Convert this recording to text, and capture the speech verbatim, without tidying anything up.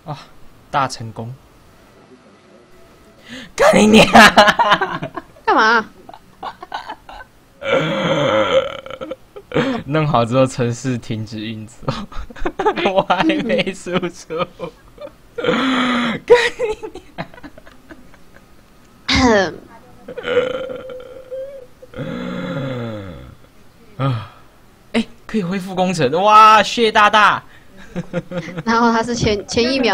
啊，大成功！干你娘！ 干嘛？ 弄好之后，程式停止运作，我还没输出。干你娘！啊！哎，可以恢复工程，哇！谢大大。 然后他是前前一秒。